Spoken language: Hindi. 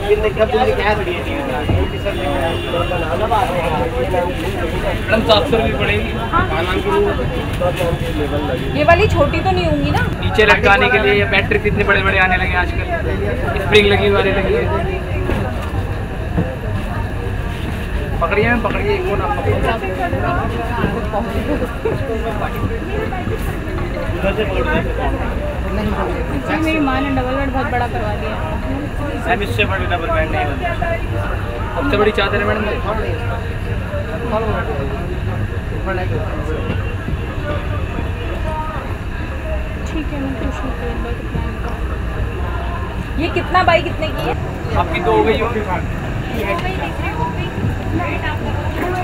मैडम 700 रुपये पड़ेगी। ये वाली छोटी तो नहीं होंगी ना? नीचे लटकाने के लिए ये बैटरी कितने बड़े बड़े आने लगे आजकल, स्प्रिंग लगी वाली लगी है। पकड़िए मैम, पकड़िए एक को ना मेरी माँ ने डबल बेड बहुत बड़ा करवा दिया। मैम इससे बड़ी डबल बेड नहीं बनता, सबसे बड़ी चादर है मैडम। ठीक है, मैं पूछ लूँ ये कितना बाई कितने की है? आपकी 2 हो गई।